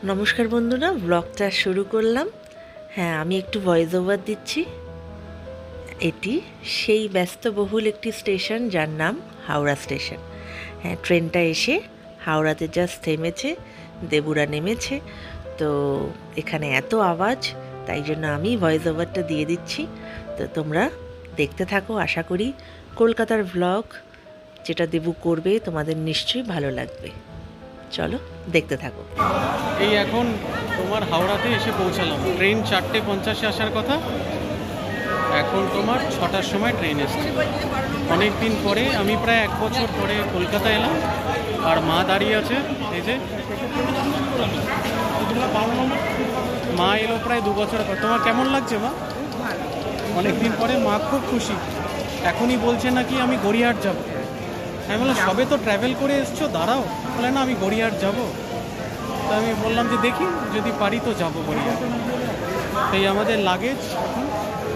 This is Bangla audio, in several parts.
নমস্কার বন্ধুরা, ব্লগটা শুরু করলাম। হ্যাঁ, আমি একটু ভয়েস ওভার দিচ্ছি। এটি সেই ব্যস্তবহুল একটি স্টেশন যার নাম হাওড়া স্টেশন। হ্যাঁ, ট্রেনটা এসে হাওড়াতে জাস্ট থেমেছে, দেবুরা নেমেছে। তো এখানে এত আওয়াজ, তাই জন্য আমি ভয়েস ওভারটা দিয়ে দিচ্ছি। তো তোমরা দেখতে থাকো। আশা করি কলকাতার ব্লগ যেটা দেবু করবে তোমাদের নিশ্চয়ই ভালো লাগবে। চলো দেখতে থাকো। এই এখন তোমার হাওড়াতে এসে পৌঁছালাম। ট্রেন 4:50-এ আসার কথা, এখন তোমার 6টার সময় ট্রেন এসছে। অনেক দিন পরে, আমি প্রায় 1 বছর পরে কলকাতা এলাম। আর মা দাঁড়িয়ে আছে, এই যে মা এলো প্রায় 2 বছর পর। তোমার কেমন লাগছে মা? অনেক দিন পরে মা খুব খুশি। এখনই বলছে নাকি আমি গড়িয়াহাট যাব। আমি বললাম সবে তো ট্র্যাভেল করে এসছো, দাঁড়াও। বলে না, আমি গড়িয়াহাট যাবো। তো আমি বললাম যে দেখি যদি পারি তো যাবো গড়িয়াহাট। এই আমাদের লাগেজ, এখন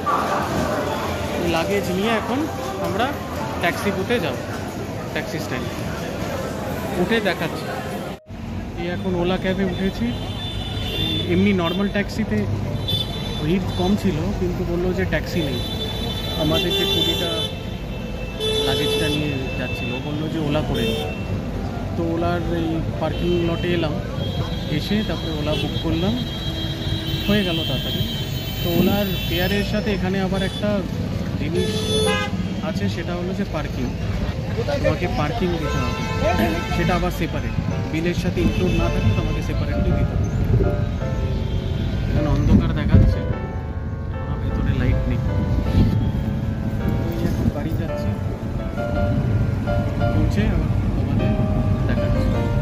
লাগেজ নিয়ে এখন আমরা ট্যাক্সি বুথে যাব, ট্যাক্সি স্ট্যান্ডে উঠে দেখাচ্ছি। এই এখন ওলা ক্যাবে উঠেছি। এমনি নর্মাল ট্যাক্সিতে ভিড় কম ছিল, কিন্তু বললো যে ট্যাক্সি নেই। আমাদের যে কুড়িটা লাগেজটা নিয়ে যাচ্ছিলো বললো যে ওলা করে নিই। তো ওলার এই পার্কিং লটে এলাম, এসে তারপরে ওলা বুক করলাম, হয়ে গেল তাড়াতাড়ি। তো ওলার ফেয়ারের সাথে এখানে আবার একটা জিনিস আছে, সেটা হলো যে পার্কিং। তোমাকে পার্কিং দিতে হবে, সেটা আবার সেপারেট, বিলের সাথে ইনক্লুড না থাকে তো আমাকে সেপারেটলি দিতে হবে। এখানে অন্ধকার দেখাচ্ছে, ভেতরে লাইট নেই। এখন বাড়ি যাচ্ছি, পৌঁছে আবার তোমাদের দেখাচ্ছি।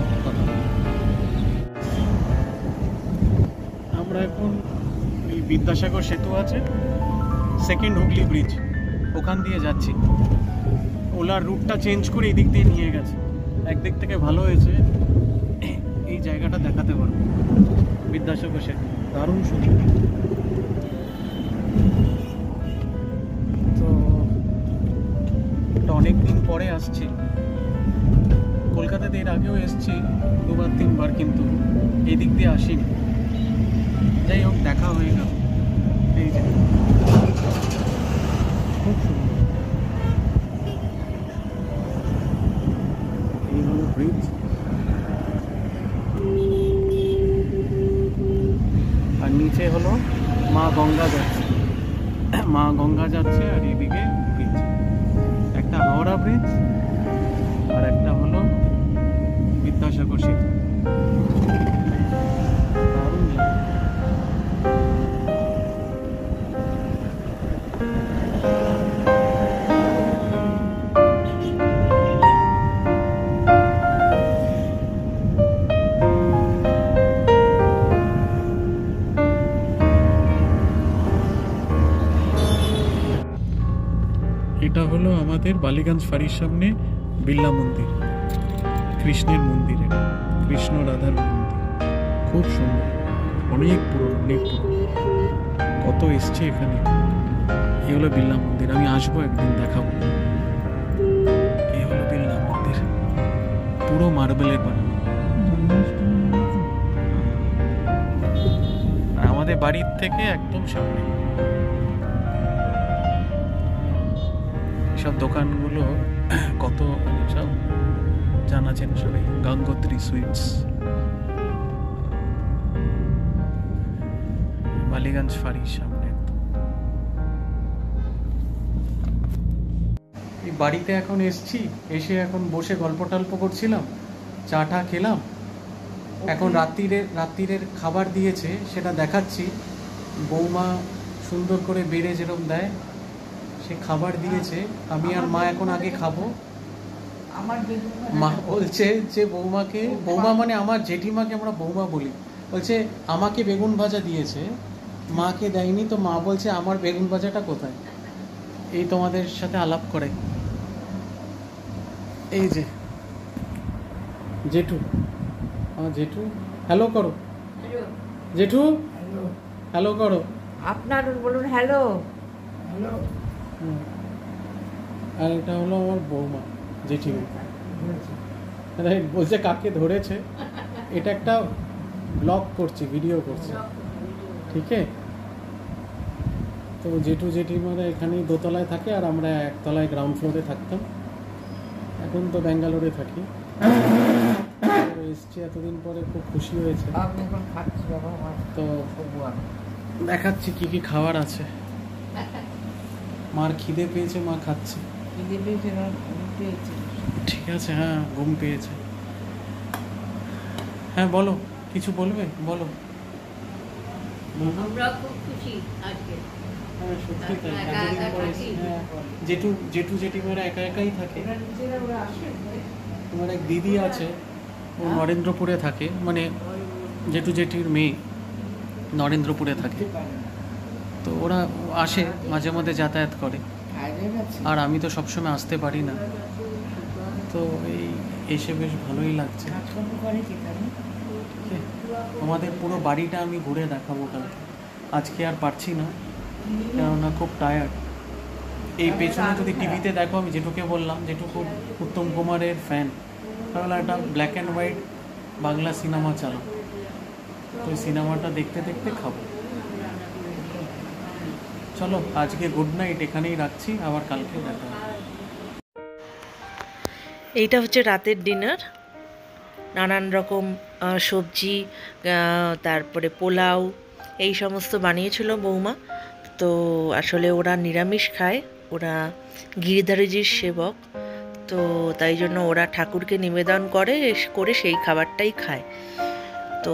আমরা এখন এই বিদ্যাসাগর সেতু আছে, সেকেন্ড হুগলি ব্রিজ, ওখান দিয়ে যাচ্ছি। ওলার রুটটা চেঞ্জ করে এই দিক দিয়ে নিয়ে গেছে। একদিক থেকে ভালো হয়েছে, এই জায়গাটা দেখাতে পারবো। বিদ্যাসাগর সেতু দারুণ সুন্দর। তো এটা অনেক দিন পরে আসছি। কলকাতাতে এর আগেও এসছি 2-3 বার, কিন্তু এই দিক দিয়ে আসিনি। যাই হোক, দেখা হয়ে গেল। এই যে খুব সুন্দর, এই হলো ব্রিজ। আর নিচে হলো মা গঙ্গা যাচ্ছে, মা গঙ্গা যাচ্ছে। আর এদিকে ব্রিজ, একটা হাওড়া ব্রিজ আর একটা হলো বিদ্যাসাগর সেতু। দারুণ লাগে। এটা হলো আমাদের বালিগঞ্জ ফাঁড়ির সামনে বিড়লা মন্দির, কৃষ্ণের মন্দির। এটা কৃষ্ণ রাধার মন্দির, খুব সুন্দর, অনেক পুরনো, অনেক পুরনো। কত এসছে এখানে। এই হলো বিড়লা মন্দির, আমি আসবো একদিন, দেখাবো। এই হলো বিড়লা মন্দির, পুরো মার্বেলের বানানো। আর আমাদের বাড়ির থেকে একদম সামনে। সব দোকানগুলো কত সব জানা চেনা সবাই। গঙ্গোত্রী সুইটস, বালিগঞ্জ ফাঁড়ির সামনে একদম। এই বাড়িতে এখন এসছি, এসে এখন বসে গল্প টল্প করছিলাম, চা টা খেলাম। এখন রাত্রিরের খাবার দিয়েছে, সেটা দেখাচ্ছি। বৌমা সুন্দর করে বেড়ে যেরকম দেয়, সে খাবার দিয়েছে। আমি আর মা এখন আগে খাবো। মা বলছে যে বৌমাকে, বৌমা মানে আমার জেঠিমাকে আমরা বৌমা বলি, বলছে আমাকে বেগুন ভাজা দিয়েছে, মাকে দেয়নি। তো মা বলছে আমার বেগুন ভাজাটা কোথায়। এই তোমাদের সাথে আলাপ করে। এই যে জেঠু, জেঠু হ্যালো করো, জেঠু হ্যালো করো। আপনার বলুন হ্যালো। আর এটা হলো আমার বৌমা, জেঠিমা। বলছে কাকে ধরেছে। এটা একটা ব্লগ করছি, ভিডিও করছি, ঠিক আছে। তো জেঠু জেঠিমারা এখানেই দোতলায় থাকে আর আমরা একতলায় গ্রাউন্ড ফ্লোরে থাকতাম। এখন তো ব্যাঙ্গালোরে থাকি। তো এসছি এতদিন পরে, খুব খুশি হয়েছে। আমি এখন খাচ্ছি বাবা আমার তো ভগবান। দেখাচ্ছি কি কি খাবার আছে। মার খিদে পেয়েছে, মা খাচ্ছে। খিদে পেয়েছে না, ঘুম পেয়েছে। ঠিক আছে, হ্যাঁ ঘুম পেয়েছে। হ্যাঁ বলো, কিছু বলবে বলো। আমরা খুব খুশি আজকে। হ্যাঁ সত্যি তাই, একা এতদিন একা পরে থাকি। হ্যাঁ, জেঠু জেঠিমারা একা একাই থাকে। ওরা নিজেরা ওরা আসে তোমার এক দিদি আছে, ও নরেন্দ্রপুরে থাকে, মানে জেঠু জেঠির মেয়ে নরেন্দ্রপুরে থাকে। তো ওরা আসে মাঝে মধ্যে, যাতায়াত করে। কাজে গেছে। আর আমি তো সবসময় আসতে পারি না, তো এই এসে বেশ ভালোই লাগছে। কাজকর্ম করে যেখানে ঠিক আছে, আমাদের পুরো বাড়িটা আমি ঘুরে দেখাবো কালকে। আজকে আর পারছি না, কেননা খুব টায়ার্ড। এই পেছনে যদি টিভিতে দেখো, আমি জেঠুকে বললাম, জেঠু খুব উত্তম কুমারের ফ্যান, তাহলে একটা black and white Bangla cinema চালো, তো ওই সিনেমাটা দেখতে দেখতে খাবো। চলো আজকে গুড নাইট, এখানেই রাখছি, আবার কালকে দেখা হবে। এইটা হচ্ছে রাতের ডিনার। নানান রকম সবজি, তারপরে পোলাও, এই সমস্ত বানিয়েছিল বৌমা। তো আসলে ওরা নিরামিষ খায়, ওরা গিরিধারীজির সেবক, তো তাই জন্য ওরা ঠাকুরকে নিবেদন করে সেই খাবারটাই খায়। তো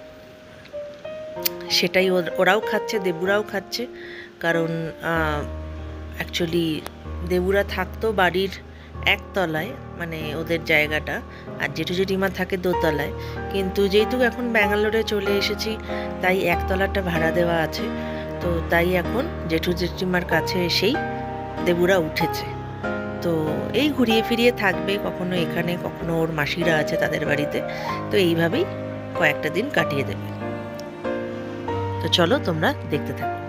সেটাই ওরাও খাচ্ছে, দেবুরাও খাচ্ছে। কারণ অ্যাকচুয়ালি দেবুরা থাকতো বাড়ির একতলায়, মানে ওদের জায়গাটা, আর জেঠু জেঠিমা থাকে দোতলায়। কিন্তু যেহেতু এখন ব্যাঙ্গালোরে চলে এসেছি, তাই একতলাটা ভাড়া দেওয়া আছে। তো তাই এখন জেঠু জেঠিমার কাছে এসেই দেবুরা উঠেছে। তো এই ঘুরিয়ে ফিরিয়ে থাকবে, কখনো এখানে, কখনো ওর মাসিরা আছে তাদের বাড়িতে। তো এইভাবেই কয়েকটা দিন কাটিয়ে দেবে। তো চলো তোমরা দেখতে থাকো।